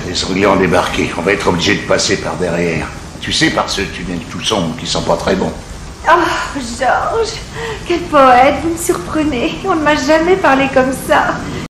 Les Anglais ont débarqué. On va être obligé de passer par derrière. Tu sais, par ce tunnel tout sombre qui sent pas très bon. Oh, Georges, quel poète, vous me surprenez. On ne m'a jamais parlé comme ça.